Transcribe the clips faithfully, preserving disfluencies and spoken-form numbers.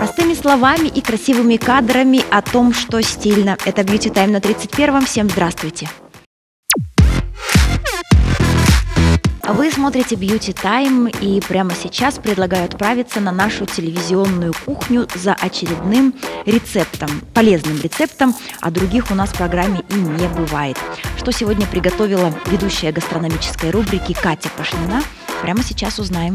Простыми словами и красивыми кадрами о том, что стильно. Это Beauty Time на тридцать первом. Всем здравствуйте. Вы смотрите Beauty Time, и прямо сейчас предлагаю отправиться на нашу телевизионную кухню за очередным рецептом, полезным рецептом, а других у нас в программе и не бывает. Что сегодня приготовила ведущая гастрономической рубрики Катя Пашнина, прямо сейчас узнаем.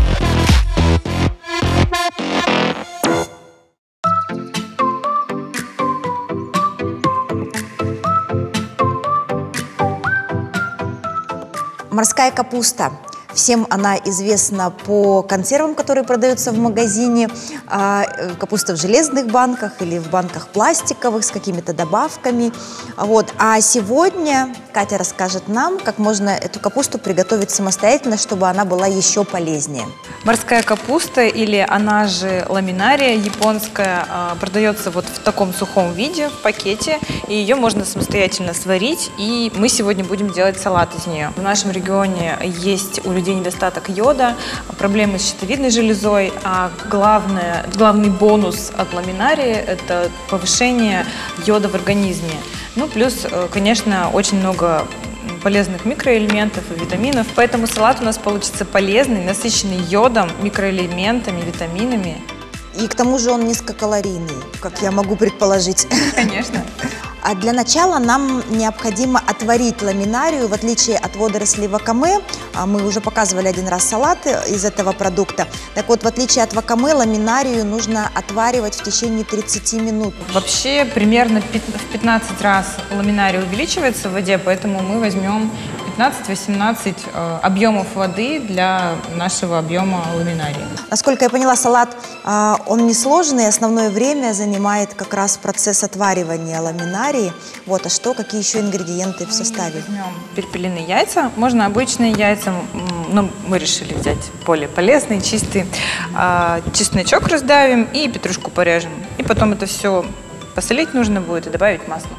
Морская капуста. Всем она известна по консервам, которые продаются в магазине. Капуста в железных банках или в банках пластиковых с какими-то добавками. Вот. А сегодня Катя расскажет нам, как можно эту капусту приготовить самостоятельно, чтобы она была еще полезнее. Морская капуста, или она же ламинария японская, продается вот в таком сухом виде, в пакете. И ее можно самостоятельно сварить. И мы сегодня будем делать салат из нее. В нашем регионе есть у людей недостаток йода, проблемы с щитовидной железой, а главное, главный бонус от ламинарии – это повышение йода в организме. Ну, плюс, конечно, очень много полезных микроэлементов и витаминов, поэтому салат у нас получится полезный, насыщенный йодом, микроэлементами, витаминами. И к тому же он низкокалорийный, как я могу предположить. Конечно. А для начала нам необходимо отварить ламинарию, в отличие от водорослей вакаме. Мы уже показывали один раз салат из этого продукта. Так вот, в отличие от вакаме, ламинарию нужно отваривать в течение тридцати минут. Вообще, примерно в пятнадцать раз ламинария увеличивается в воде, поэтому мы возьмем пятнадцать-восемнадцать объемов воды для нашего объема ламинарии. Насколько я поняла, салат, он несложный, основное время занимает как раз процесс отваривания ламинарии. Вот, а что, какие еще ингредиенты в составе? Возьмем перепелиные яйца, можно обычные яйца, но мы решили взять более полезные, чистые. Чесночок раздавим и петрушку порежем. И потом это все посолить нужно будет и добавить масло.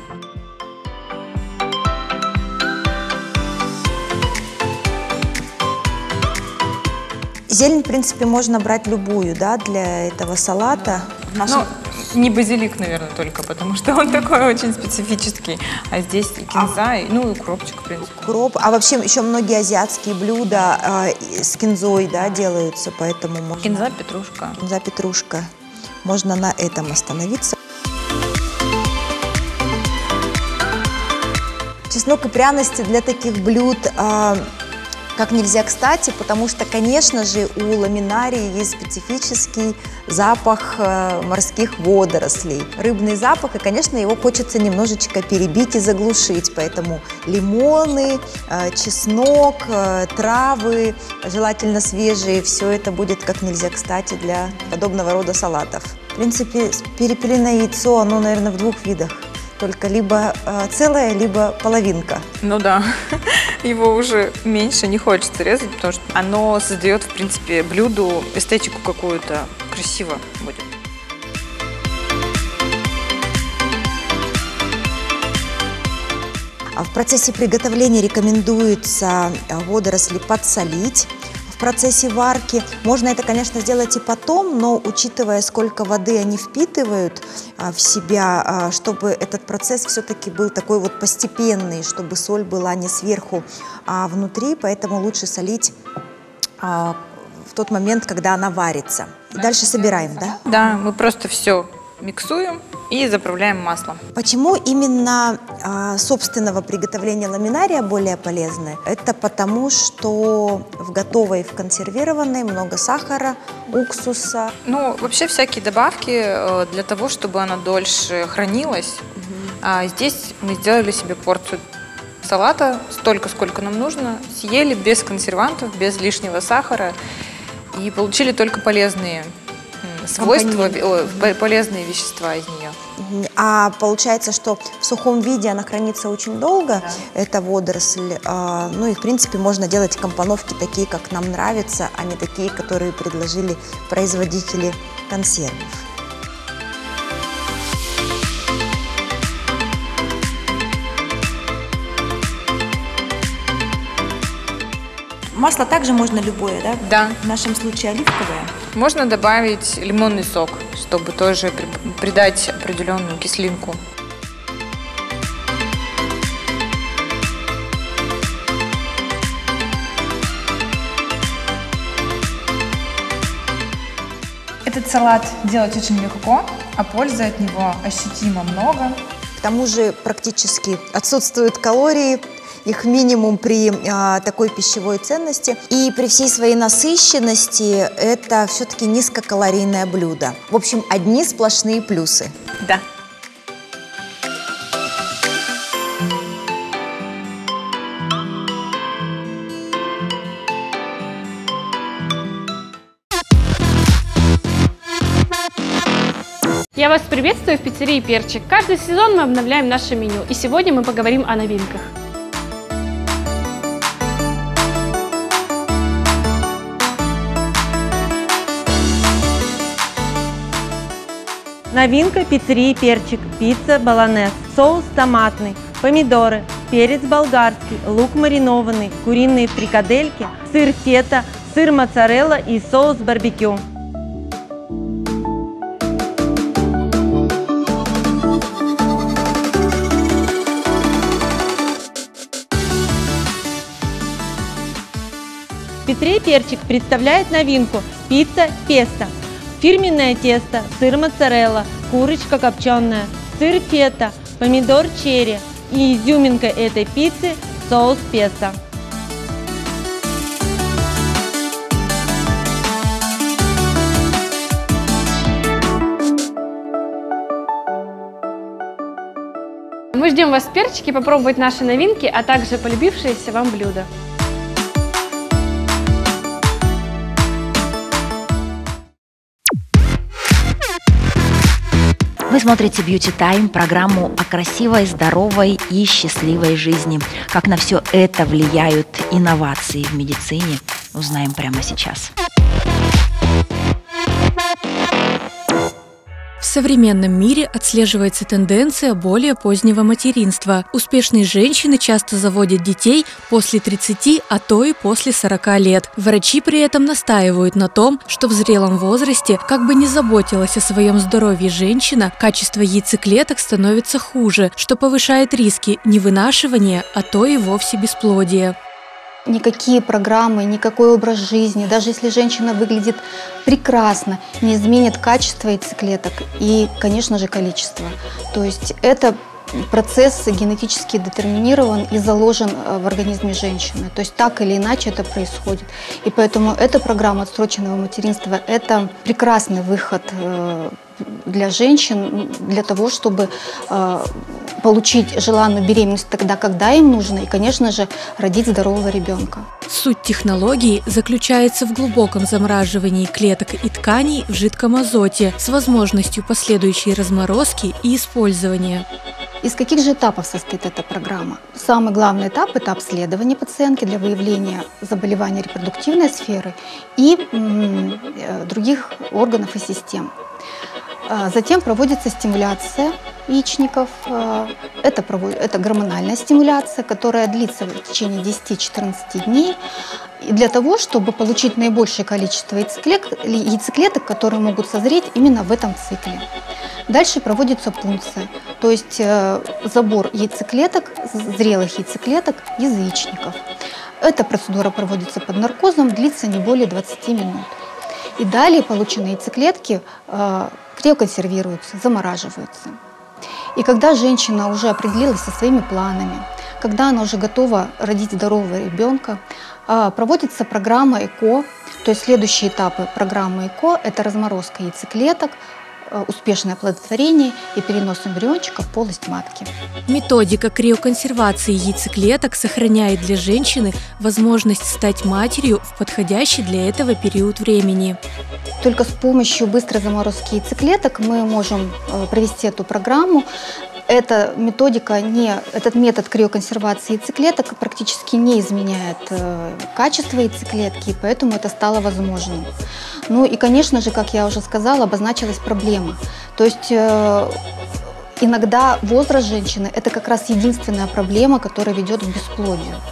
Зелень, в принципе, можно брать любую, да, для этого салата. Да. Нашем... Ну, не базилик, наверное, только, потому что он такой очень специфический. А здесь и кинза, а... и, ну, и укропчик, в принципе. Укроп. А вообще еще многие азиатские блюда э, с кинзой, да, делаются, поэтому можно... Кинза, петрушка. Кинза, петрушка. Можно на этом остановиться. Чеснок и пряности для таких блюд... Э, как нельзя кстати, потому что, конечно же, у ламинарии есть специфический запах э, морских водорослей. Рыбный запах, и, конечно, его хочется немножечко перебить и заглушить. Поэтому лимоны, э, чеснок, э, травы, желательно свежие, все это будет как нельзя кстати для подобного рода салатов. В принципе, перепелиное яйцо, оно, наверное, в двух видах. Только либо э, целая, либо половинка. Ну да, его уже меньше не хочется резать, потому что оно создает, в принципе, блюду эстетику какую-то, красиво будет. В процессе приготовления рекомендуется водоросли подсолить. В процессе варки. Можно это, конечно, сделать и потом, но учитывая, сколько воды они впитывают а, в себя, а, чтобы этот процесс все-таки был такой вот постепенный, чтобы соль была не сверху, а внутри, поэтому лучше солить а, в тот момент, когда она варится. И дальше собираем, да? Да, мы просто все миксуем и заправляем маслом. Почему именно а, собственного приготовления ламинария более полезное? Это потому, что в готовой, в консервированной много сахара, уксуса. Ну, вообще всякие добавки для того, чтобы она дольше хранилась. Угу. А здесь мы сделали себе порцию салата, столько, сколько нам нужно, съели без консервантов, без лишнего сахара и получили только полезные свойства, о, полезные вещества из нее. А получается, что в сухом виде она хранится очень долго, да. Это водоросль. А, ну и, в принципе, можно делать компоновки такие, как нам нравится, а не такие, которые предложили производители консервов. Масло также можно любое, да? Да. В нашем случае оливковое. Можно добавить лимонный сок, чтобы тоже при- придать определенную кислинку. Этот салат делать очень легко, а пользы от него ощутимо много. К тому же практически отсутствуют калории, их минимум при а, такой пищевой ценности. И при всей своей насыщенности это все-таки низкокалорийное блюдо. В общем, одни сплошные плюсы. Да. Я вас приветствую в пиццерии «Перчик». Каждый сезон мы обновляем наше меню, и сегодня мы поговорим о новинках. Новинка пиццерии «Перчик». Пицца болонез. Соус томатный, помидоры, перец болгарский, лук маринованный, куриные фрикадельки, сыр фета, сыр моцарелла и соус барбекю. Пиццерия «Перчик» представляет новинку пицца песто. Фирменное тесто, сыр моцарелла, курочка копченая, сыр фета, помидор черри и изюминка этой пиццы – соус песто. Мы ждем вас в «Перчике» попробовать наши новинки, а также полюбившиеся вам блюда. Вы смотрите Beauty Time, программу о красивой, здоровой и счастливой жизни. Как на все это влияют инновации в медицине, узнаем прямо сейчас. В современном мире отслеживается тенденция более позднего материнства. Успешные женщины часто заводят детей после тридцати, а то и после сорока лет. Врачи при этом настаивают на том, что в зрелом возрасте, как бы ни заботилась о своем здоровье женщина, качество яйцеклеток становится хуже, что повышает риски невынашивания, а то и вовсе бесплодия. Никакие программы, никакой образ жизни, даже если женщина выглядит прекрасно, не изменит качество яйцеклеток и, конечно же, количество. То есть это процесс генетически детерминирован и заложен в организме женщины. То есть так или иначе это происходит. И поэтому эта программа отсроченного материнства – это прекрасный выход для женщин, для того, чтобы э, получить желанную беременность тогда, когда им нужно, и, конечно же, родить здорового ребенка. Суть технологии заключается в глубоком замораживании клеток и тканей в жидком азоте с возможностью последующей разморозки и использования. Из каких же этапов состоит эта программа? Самый главный этап – это обследование пациентки для выявления заболеваний репродуктивной сферы и м, других органов и систем. Затем проводится стимуляция яичников. Это, это гормональная стимуляция, которая длится в течение десяти-четырнадцати дней. И для того, чтобы получить наибольшее количество яйцеклеток, яйцеклеток, которые могут созреть именно в этом цикле. Дальше проводится пункция, то есть забор яйцеклеток, зрелых яйцеклеток из яичников. Эта процедура проводится под наркозом, длится не более двадцати минут. И далее полученные яйцеклетки э, криоконсервируются, замораживаются. И когда женщина уже определилась со своими планами, когда она уже готова родить здорового ребенка, э, проводится программа ЭКО, то есть следующие этапы программы ЭКО – это разморозка яйцеклеток, успешное оплодотворение и перенос эмбриончика в полость матки. Методика криоконсервации яйцеклеток сохраняет для женщины возможность стать матерью в подходящий для этого период времени. Только с помощью быстрой заморозки яйцеклеток мы можем провести эту программу. Эта методика, не, этот метод криоконсервации яйцеклеток практически не изменяет э, качество яйцеклетки, и поэтому это стало возможным. Ну и, конечно же, как я уже сказала, обозначилась проблема. То есть э, иногда возраст женщины – это как раз единственная проблема, которая ведет к бесплодию.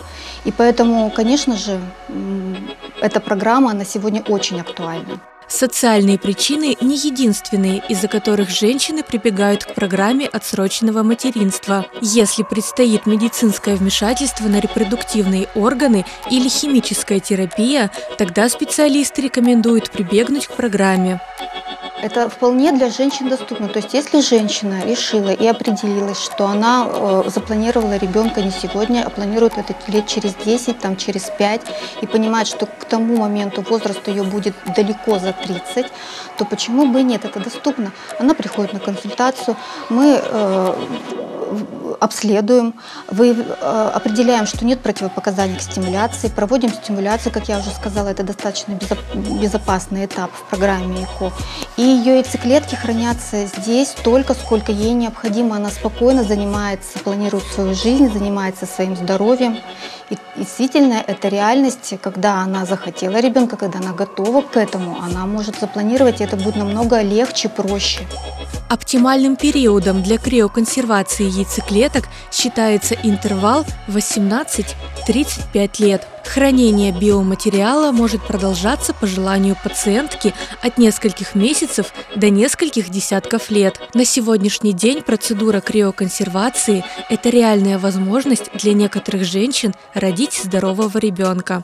И поэтому, конечно же, эта программа на сегодня очень актуальна. Социальные причины не единственные, из-за которых женщины прибегают к программе отсроченного материнства. Если предстоит медицинское вмешательство на репродуктивные органы или химическая терапия, тогда специалисты рекомендуют прибегнуть к программе. Это вполне для женщин доступно. То есть если женщина решила и определилась, что она э, запланировала ребенка не сегодня, а планирует это лет через десять, там, через пять, и понимает, что к тому моменту возраст ее будет далеко за тридцать, то почему бы и нет, это доступно. Она приходит на консультацию, мы э, обследуем, вы, э, определяем, что нет противопоказаний к стимуляции, проводим стимуляцию, как я уже сказала, это достаточно безоп безопасный этап в программе ЭКО. И ее яйцеклетки хранятся здесь столько, сколько ей необходимо. Она спокойно занимается, планирует свою жизнь, занимается своим здоровьем. И действительно, это реальность, когда она захотела ребенка, когда она готова к этому, она может запланировать, и это будет намного легче, проще. Оптимальным периодом для криоконсервации яйцеклеток считается интервал восемнадцать — тридцать пять лет. Хранение биоматериала может продолжаться по желанию пациентки от нескольких месяцев до нескольких десятков лет. На сегодняшний день процедура криоконсервации – это реальная возможность для некоторых женщин родить здорового ребенка.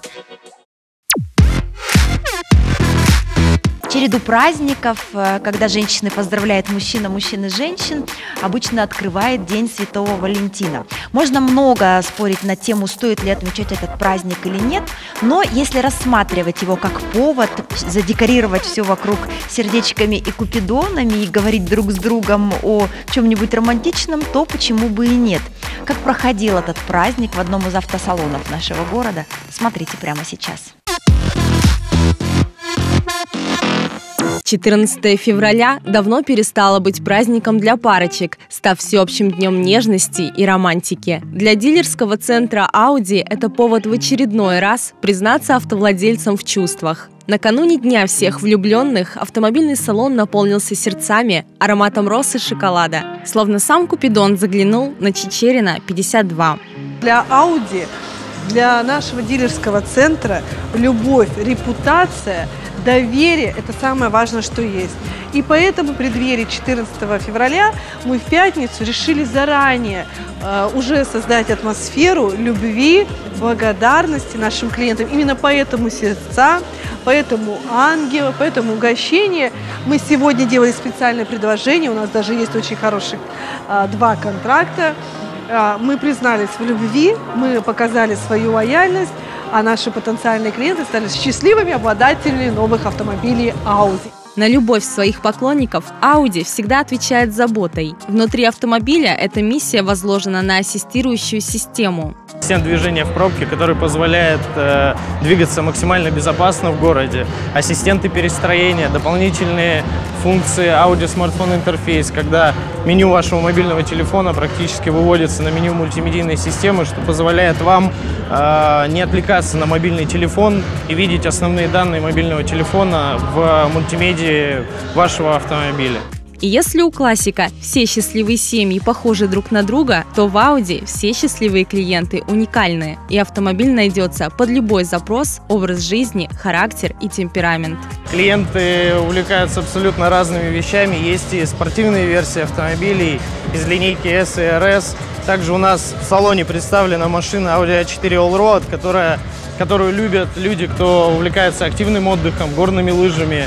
Череду праздников, когда женщины поздравляют мужчин, а мужчины женщин, обычно открывает День Святого Валентина. Можно много спорить на тему, стоит ли отмечать этот праздник или нет, но если рассматривать его как повод, задекорировать все вокруг сердечками и купидонами и говорить друг с другом о чем-нибудь романтичном, то почему бы и нет. Как проходил этот праздник в одном из автосалонов нашего города, смотрите прямо сейчас. четырнадцатое февраля давно перестало быть праздником для парочек, став всеобщим днем нежности и романтики. Для дилерского центра Audi это повод в очередной раз признаться автовладельцам в чувствах. Накануне Дня всех влюбленных автомобильный салон наполнился сердцами, ароматом роз и шоколада. Словно сам Купидон заглянул на Чичерина, пятьдесят два. Для Audi, для нашего дилерского центра любовь, репутация, доверие – это самое важное, что есть. И поэтому в преддверии четырнадцатого февраля мы в пятницу решили заранее э, уже создать атмосферу любви, благодарности нашим клиентам. Именно поэтому сердца, поэтому ангелы, поэтому угощение. Мы сегодня делали специальное предложение, у нас даже есть очень хороших э, два контракта. Э, мы признались в любви, мы показали свою лояльность, а наши потенциальные клиенты стали счастливыми обладателями новых автомобилей Audi. На любовь своих поклонников Audi всегда отвечает заботой. Внутри автомобиля эта миссия возложена на ассистирующую систему. Ассистент движения в пробке, который позволяет э, двигаться максимально безопасно в городе. Ассистенты перестроения, дополнительные функции Audi Smartphone интерфейс, когда меню вашего мобильного телефона практически выводится на меню мультимедийной системы, что позволяет вам э, не отвлекаться на мобильный телефон и видеть основные данные мобильного телефона в мультимедии вашего автомобиля. И если у классика все счастливые семьи похожи друг на друга, то в Audi все счастливые клиенты уникальные, и автомобиль найдется под любой запрос, образ жизни, характер и темперамент. Клиенты увлекаются абсолютно разными вещами. Есть и спортивные версии автомобилей из линейки S и эр эс. Также у нас в салоне представлена машина Audi а четыре Allroad, которая, которую любят люди, кто увлекается активным отдыхом, горными лыжами.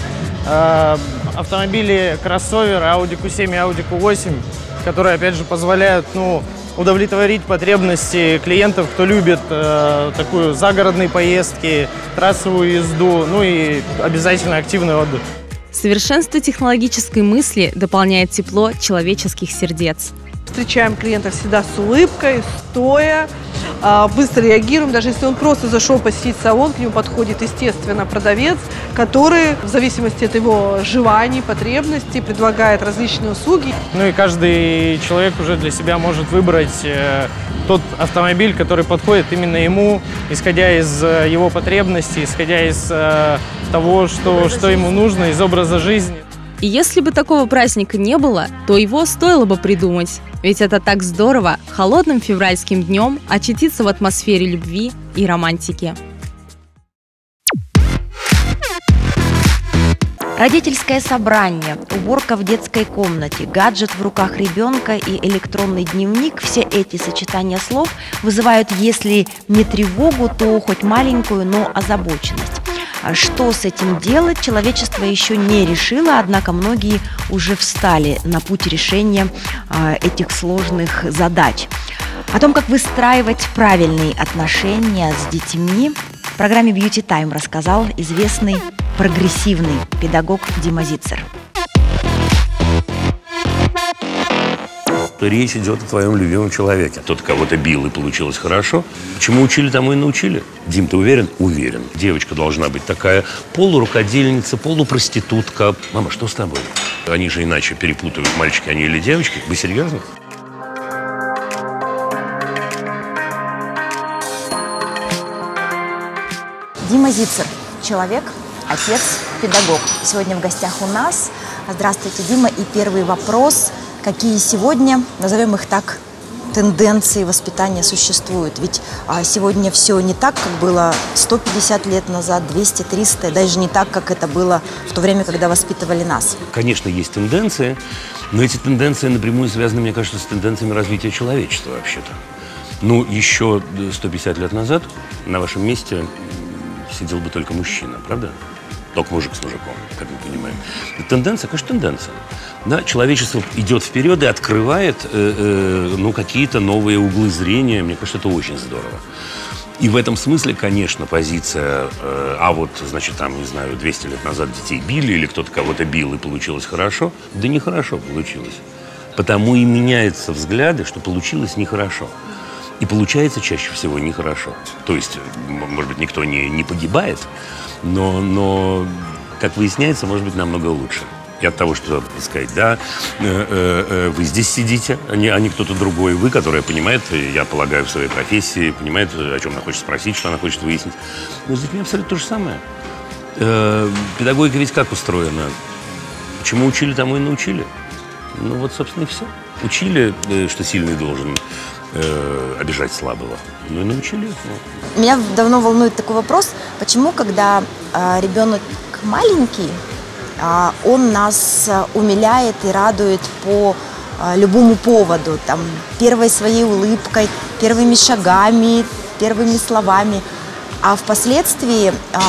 Автомобили кроссовер Audi кью семь и Audi кью восемь, которые, опять же, позволяют ну, удовлетворить потребности клиентов, кто любит э, такую загородные поездки, трассовую езду, ну и обязательно активный отдых. Совершенство технологической мысли дополняет тепло человеческих сердец. Встречаем клиента всегда с улыбкой, стоя, быстро реагируем. Даже если он просто зашел посетить салон, к нему подходит, естественно, продавец, который в зависимости от его желаний, потребностей предлагает различные услуги. Ну и каждый человек уже для себя может выбрать э, тот автомобиль, который подходит именно ему, исходя из э, его потребностей, исходя из э, того, что, что ему нужно, из образа жизни. И если бы такого праздника не было, то его стоило бы придумать. Ведь это так здорово холодным февральским днем очутиться в атмосфере любви и романтики. Родительское собрание, уборка в детской комнате, гаджет в руках ребенка и электронный дневник – все эти сочетания слов вызывают, если не тревогу, то хоть маленькую, но озабоченность. Что с этим делать, человечество еще не решило, однако многие уже встали на путь решения этих сложных задач. О том, как выстраивать правильные отношения с детьми, в программе Beauty Time рассказал известный прогрессивный педагог Дима Зицер. Речь идет о твоем любимом человеке. Кто-то кого-то бил, и получилось хорошо. Чему учили, тому и научили. Дим, ты уверен? Уверен. Девочка должна быть такая полурукодельница, полупроститутка. Мама, что с тобой? Они же иначе перепутают, мальчики они или девочки. Вы серьезно? Дима Зицер. Человек, отец, педагог. Сегодня в гостях у нас. Здравствуйте, Дима. И первый вопрос. Какие сегодня, назовем их так, тенденции воспитания существуют? Ведь а, сегодня все не так, как было сто пятьдесят лет назад, двести, триста, даже не так, как это было в то время, когда воспитывали нас. Конечно, есть тенденции, но эти тенденции напрямую связаны, мне кажется, с тенденциями развития человечества вообще-то. Ну, еще сто пятьдесят лет назад на вашем месте сидел бы только мужчина, правда? Только мужик с мужиком, как мы понимаем. Тенденция, конечно, тенденция. Да, человечество идет вперед и открывает э, э, ну, какие-то новые углы зрения. Мне кажется, это очень здорово. И в этом смысле, конечно, позиция, э, а вот, значит, там, не знаю, двести лет назад детей били, или кто-то кого-то бил, и получилось хорошо. Да нехорошо получилось. Потому и меняются взгляды, что получилось нехорошо. И получается чаще всего нехорошо. То есть, может быть, никто не, не погибает, но, но, как выясняется, может быть, намного лучше. И от того, что, так сказать, да, э, э, вы здесь сидите, а не, а не кто-то другой. Вы, которая понимает, я полагаю, в своей профессии, понимает, о чем она хочет спросить, что она хочет выяснить. Но с детьми абсолютно то же самое. Э, педагогика ведь как устроена? Чему учили, тому и научили. Ну вот, собственно, и все. Учили, э, что сильный должен э, обижать слабого. Ну и научили. Ну. Меня давно волнует такой вопрос, почему, когда э, ребенок маленький, он нас умиляет и радует по любому поводу, там, первой своей улыбкой, первыми шагами, первыми словами. А впоследствии,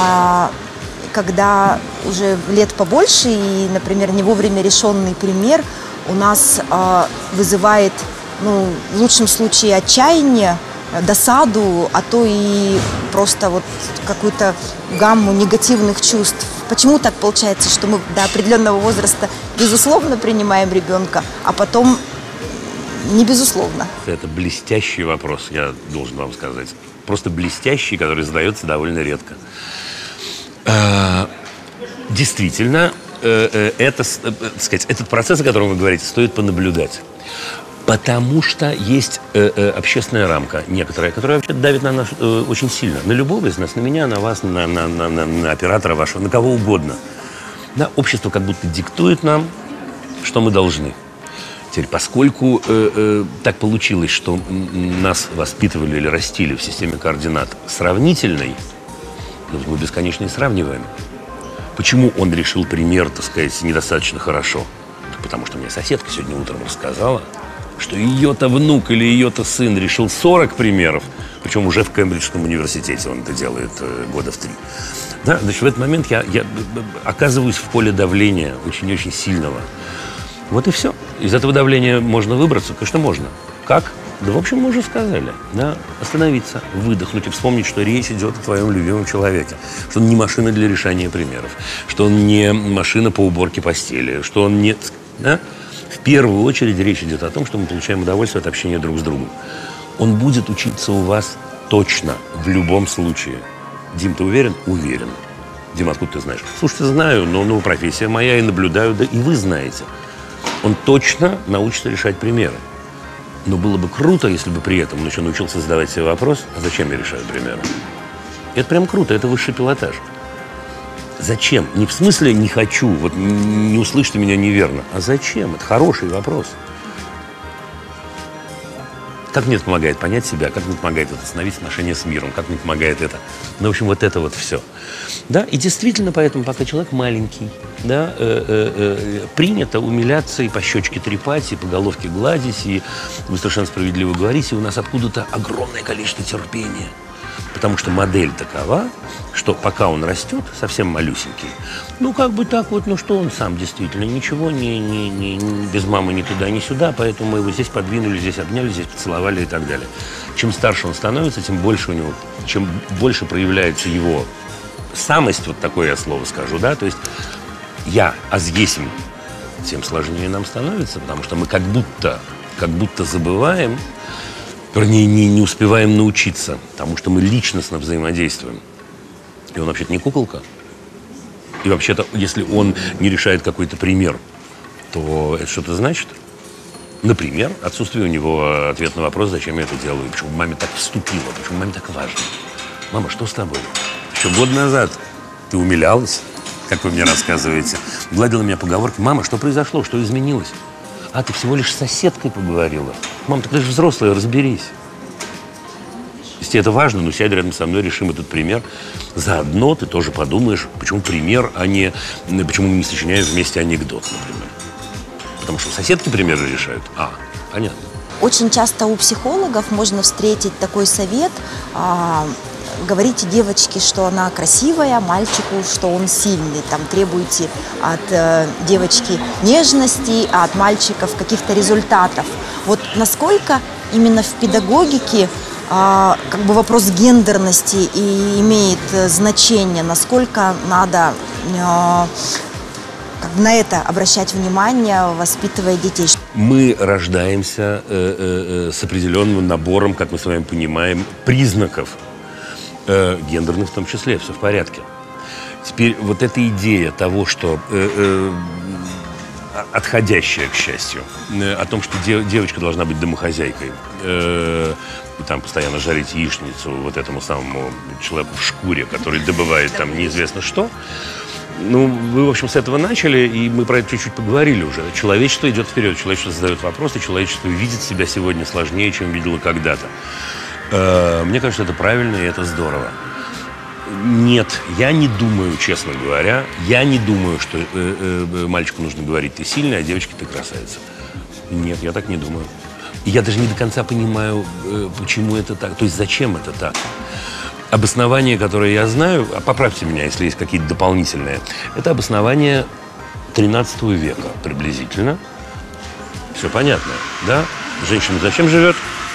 когда уже лет побольше и, например, не вовремя решенный пример у нас вызывает, ну, в лучшем случае отчаяние, досаду, а то и просто вот какую-то гамму негативных чувств. Почему так получается, что мы до определенного возраста безусловно принимаем ребенка, а потом не безусловно? Это блестящий вопрос, я должен вам сказать. Просто блестящий, который задается довольно редко. Действительно, это, так сказать, этот процесс, о котором вы говорите, стоит понаблюдать. Потому что есть э, э, общественная рамка некоторая, которая вообще давит на нас э, очень сильно. На любого из нас, на меня, на вас, на, на, на, на, на оператора вашего, на кого угодно. Да, общество как будто диктует нам, что мы должны. Теперь, поскольку э, э, так получилось, что нас воспитывали или растили в системе координат сравнительной, ну, мы бесконечно и сравниваем. Почему он решил пример, так сказать, недостаточно хорошо? Потому что мне соседка сегодня утром рассказала, что ее-то внук или ее-то сын решил сорок примеров, причем уже в Кембриджском университете он это делает э, года в три. Да, значит, в этот момент я, я оказываюсь в поле давления очень-очень сильного. Вот и все. Из этого давления можно выбраться? Конечно, можно. Как? Да, в общем, мы уже сказали. Да, остановиться, выдохнуть и вспомнить, что речь идет о твоем любимом человеке. Что он не машина для решения примеров. Что он не машина по уборке постели. Что он не... Да? В первую очередь речь идет о том, что мы получаем удовольствие от общения друг с другом. Он будет учиться у вас точно, в любом случае. Дим, ты уверен? Уверен. Дим, откуда ты знаешь? Слушайте, знаю, но ну, профессия моя, и наблюдаю, да и вы знаете. Он точно научится решать примеры. Но было бы круто, если бы при этом он еще научился задавать себе вопрос, а зачем я решаю примеры? Это прям круто, это высший пилотаж. Зачем? Не в смысле не хочу, вот не услышьте меня неверно. А зачем? Это хороший вопрос. Как мне это помогает понять себя, как мне помогает это остановить отношения с миром, как мне помогает это. Ну, в общем, вот это вот все. Да, и действительно, поэтому, пока человек маленький, да, э, э, э, принято умиляться и по щечке трепать, и по головке гладить, и вы совершенно справедливо говорите, и у нас откуда-то огромное количество терпения. Потому что модель такова, что пока он растет, совсем малюсенький, ну, как бы так вот, ну, что он сам действительно, ничего, не, не, не, не, без мамы ни туда, ни сюда, поэтому мы его здесь подвинули, здесь обняли, здесь поцеловали и так далее. Чем старше он становится, тем больше у него, чем больше проявляется его самость, вот такое я слово скажу, да, то есть я, азъесим, тем сложнее нам становится, потому что мы как будто, как будто забываем, вернее, не, не успеваем научиться, потому что мы личностно взаимодействуем. И он вообще-то не куколка. И вообще-то, если он не решает какой-то пример, то это что-то значит. Например, отсутствие у него ответа на вопрос, зачем я это делаю, почему маме так вступила, почему маме так важно. Мама, что с тобой? Еще год назад ты умилялась, как вы мне рассказываете, гладила меня по головке. Мама, что произошло, что изменилось? А, ты всего лишь с соседкой поговорила. Мам, так ты же взрослая, разберись. Если это важно, ну сядь рядом со мной, решим этот пример. Заодно ты тоже подумаешь, почему пример, а не... Почему мы не сочиняем вместе анекдот, например. Потому что соседки примеры решают. А, понятно. Очень часто у психологов можно встретить такой совет. А, говорите девочке, что она красивая, мальчику, что он сильный. Там требуйте от э, девочки нежности, а от мальчиков каких-то результатов. Вот насколько именно в педагогике а, как бы вопрос гендерности и имеет значение, насколько надо а, как бы на это обращать внимание, воспитывая детей. Мы рождаемся э, э, с определенным набором, как мы с вами понимаем, признаков, э, гендерных в том числе, все в порядке. Теперь вот эта идея того, что э, э, отходящая, к счастью, э, о том, что дев, девочка должна быть домохозяйкой, э, и там постоянно жарить яичницу вот этому самому человеку в шкуре, который добывает там неизвестно что. Ну, вы, в общем, с этого начали, и мы про это чуть-чуть поговорили уже. Человечество идет вперед, человечество задает вопросы, человечество видит себя сегодня сложнее, чем видело когда-то. Э, мне кажется, это правильно, и это здорово. Нет, я не думаю, честно говоря, я не думаю, что э, э, мальчику нужно говорить «ты сильная», а девочке «ты красавица». Нет, я так не думаю. И я даже не до конца понимаю, э, почему это так, то есть зачем это так. Обоснование, которое я знаю, а поправьте меня, если есть какие-то дополнительные, это обоснование тринадцатого века приблизительно. Все понятно, да? Женщина зачем живет?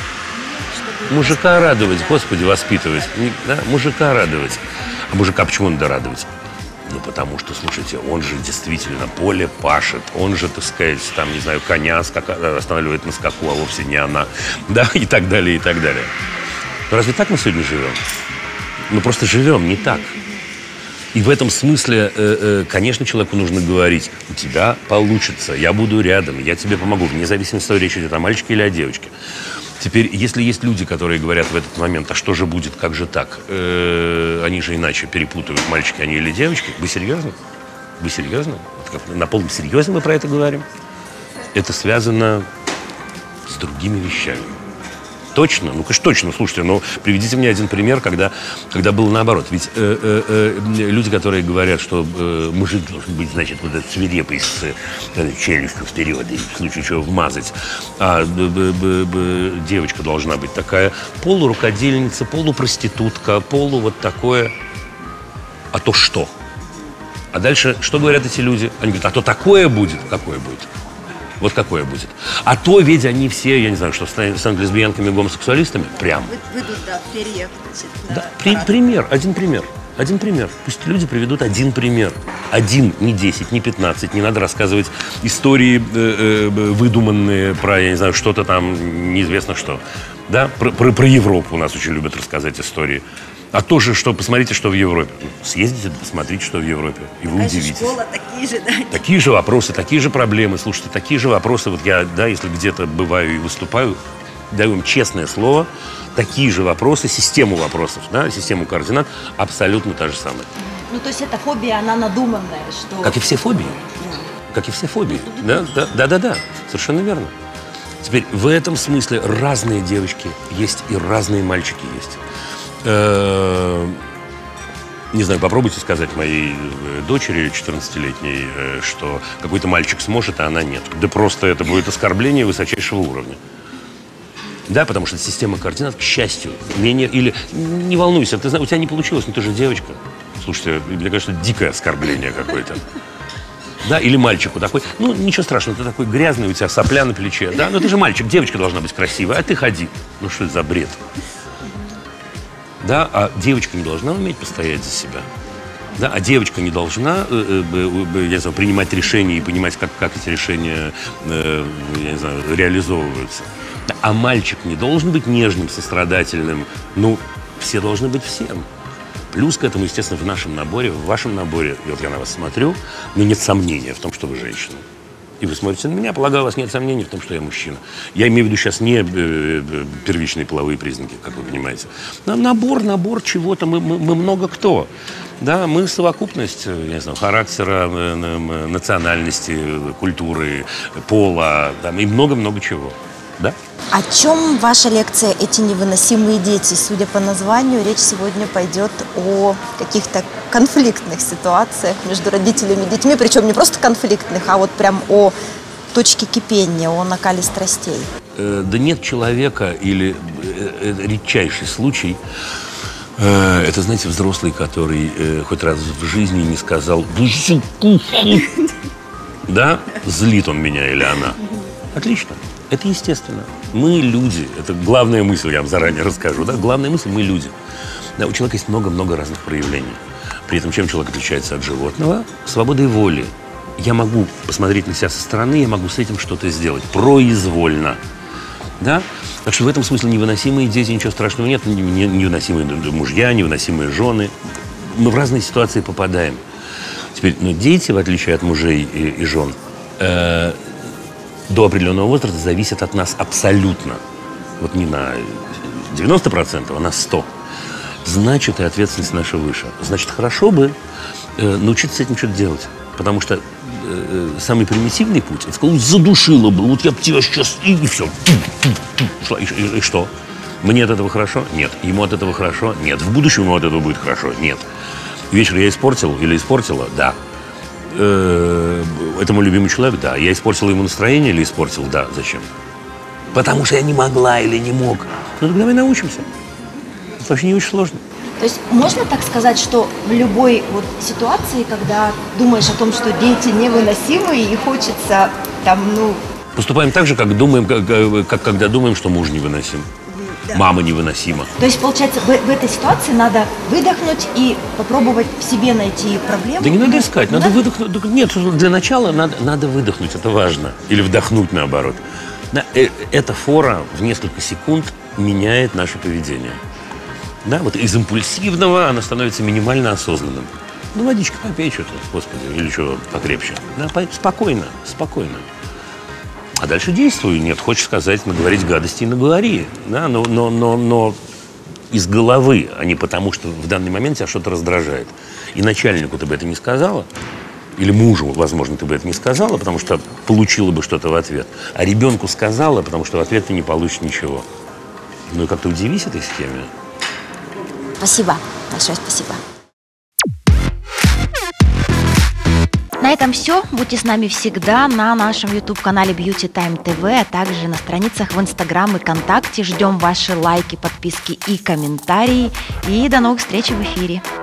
Мужика радовать, Господи, воспитывать. Да? Мужика радовать. А мужика почему надо радовать? Ну, потому что, слушайте, он же действительно поле пашет, он же, так сказать, там, не знаю, коня скака... останавливает на скаку, а вовсе не она, да, и так далее, и так далее. Но разве так мы сегодня живем? Мы просто живем не так. И в этом смысле, э, э, конечно, человеку нужно говорить: у тебя получится, я буду рядом, я тебе помогу, вне зависимости от того, речь идет о мальчике или о девочке. Теперь, если есть люди, которые говорят в этот момент: а что же будет, как же так? Э, они же иначе перепутают, мальчики они или девочки. Вы серьезно? Вы серьезно? Вот как, на полном серьезе мы про это говорим? Это связано с другими вещами. Точно? Ну, конечно, точно. Слушайте, ну, приведите мне один пример, когда, когда было наоборот. Ведь э, э, э, люди, которые говорят, что э, мужик должен быть, значит, вот этот свирепый с э, челюстью вперед, и в случае чего вмазать, а б, б, б, б, девочка должна быть такая полурукодельница, полупроститутка, полу вот такое. А то что? А дальше что говорят эти люди? Они говорят: а то такое будет. Какое будет? Вот какое будет. А то ведь они все, я не знаю, что станут лесбиянками, гомосексуалистами. Прям. Выйдут, да, в перьях, значит, да. Да, при, пример, один пример. Один пример. Пусть люди приведут один пример. Один, не десять, не пятнадцать. Не надо рассказывать истории э, э, выдуманные про, я не знаю, что-то там, неизвестно что. Да? Про, про, про Европу у нас очень любят рассказать истории. А то же, что, посмотрите, что в Европе. Съездите, посмотрите, что в Европе. И вы удивитесь. Школа, такие же, да. Такие же вопросы, такие же проблемы. Слушайте, такие же вопросы. Вот я, да, если где-то бываю и выступаю, даю им честное слово, такие же вопросы, систему вопросов, да, систему координат, абсолютно та же самая. Ну, то есть эта фобия, она надуманная, что... Как и все фобии. Да. Как и все фобии. Да, да, да, да, да. Совершенно верно. Теперь в этом смысле разные девочки есть и разные мальчики есть. Не знаю, попробуйте сказать моей дочери четырнадцатилетней, что какой-то мальчик сможет, а она нет. Да просто это будет оскорбление высочайшего уровня. Да, потому что система координат, к счастью, менее... Или не волнуйся, ты знаешь, у тебя не получилось, но ты же девочка. Слушайте, мне кажется, дикое оскорбление какое-то. Да, или мальчику такой, ну, ничего страшного, ты такой грязный, у тебя сопля на плече, да, но ты же мальчик, девочка должна быть красивая, а ты ходи. Ну, что это за бред? Да, а девочка не должна уметь постоять за себя. Да, а девочка не должна, э, э, я не знаю, принимать решения и понимать, как, как эти решения, э, я не знаю, реализовываются. А мальчик не должен быть нежным, сострадательным. Ну, все должны быть всем. Плюс к этому, естественно, в нашем наборе, в вашем наборе, и вот я на вас смотрю, но нет сомнения в том, что вы женщина. И вы смотрите на меня, полагаю, у вас нет сомнений в том, что я мужчина. Я имею в виду сейчас не первичные половые признаки, как вы понимаете. Набор, набор чего-то, мы, мы, мы много кто. Да, мы совокупность, я не знаю, характера, национальности, культуры, пола, там, и много-много чего. Да? О чем ваша лекция «Эти невыносимые дети»? Судя по названию, речь сегодня пойдет о каких-то конфликтных ситуациях между родителями и детьми, причем не просто конфликтных, а вот прям о точке кипения, о накале страстей. Э, да нет человека или э, э, редчайший случай, э, это, знаете, взрослый, который э, хоть раз в жизни не сказал да, злит он меня или она. Отлично. Это естественно. Мы люди. Это главная мысль, я вам заранее расскажу. Да? Главная мысль – мы люди. Да, у человека есть много-много разных проявлений. При этом чем человек отличается от животного? Свободой воли. Я могу посмотреть на себя со стороны, я могу с этим что-то сделать. Произвольно. Да? Так что в этом смысле невыносимые дети, ничего страшного нет. Невыносимые мужья, невыносимые жены. Мы в разные ситуации попадаем. Теперь, но дети, в отличие от мужей и, и жен, э до определенного возраста зависят от нас абсолютно. Вот не на девяносто процентов, а на сто процентов. Значит, и ответственность наша выше. Значит, хорошо бы э, научиться с этим что-то делать. Потому что э, самый примитивный путь, это сказал, задушила бы, вот я бы тебя сейчас, и, и все. И, и, и что? Мне от этого хорошо? Нет. Ему от этого хорошо? Нет. В будущем ему от этого будет хорошо? Нет. Вечер я испортил или испортила? Да. Это мой любимый человек, да. Я испортил ему настроение или испортил? Да. Зачем? Потому что я не могла или не мог. Ну, так давай научимся. Это вообще не очень сложно. То есть можно так сказать, что в любой вот ситуации, когда думаешь о том, что дети невыносимы и хочется там, ну... Поступаем так же, как, думаем, как, как когда думаем, что муж невыносим. Да. Мама невыносима. То есть, получается, в, в этой ситуации надо выдохнуть и попробовать в себе найти проблему? Да не надо искать, надо да? выдохнуть. Нет, для начала надо, надо выдохнуть, это важно. Или вдохнуть, наоборот. Эта фора в несколько секунд меняет наше поведение. Да, вот из импульсивного она становится минимально осознанным. Ну, водичка попей что-то, господи, или что покрепче. Да, спокойно, спокойно. А дальше действуй. Нет, хочешь сказать, наговорить гадости и наговори. Да? Но, но, но, но из головы, а не потому, что в данный момент тебя что-то раздражает. И начальнику ты бы это не сказала, или мужу, возможно, ты бы это не сказала, потому что получила бы что-то в ответ. А ребенку сказала, потому что в ответ ты не получишь ничего. Ну и как-то удивись этой схеме. Спасибо. Большое спасибо. На этом все. Будьте с нами всегда на нашем YouTube-канале Beauty Time ти ви, а также на страницах в Instagram и ВКонтакте. Ждем ваши лайки, подписки и комментарии. И до новых встреч в эфире.